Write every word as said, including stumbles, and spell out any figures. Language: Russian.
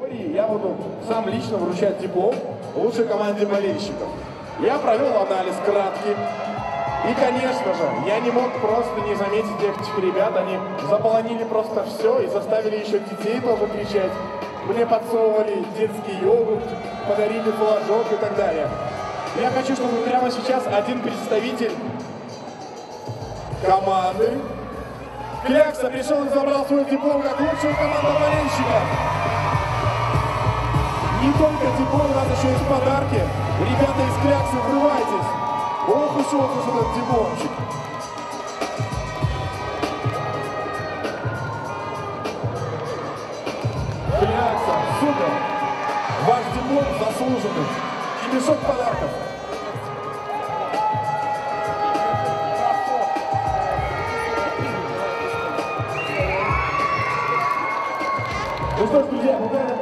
категории я буду сам лично вручать диплом лучшей команде болельщиков. Я провел анализ краткий. И, конечно же, я не мог просто не заметить этих ребят. Они заполонили просто все и заставили еще детей тоже кричать. Мне подсовывали детский йогурт, подарили флажок и так далее. Я хочу, чтобы прямо сейчас один представитель команды Клякса пришел и забрал свой диплом как лучшая команда болельщиков. Не только диплом, у нас еще есть подарки. Ребята из Кляксы, врывайтесь. Ох, еще вот этот дипломчик. Клякса, супер. Ваш диплом заслуженный. И мешок подарков. Ну что ж, друзья, буквально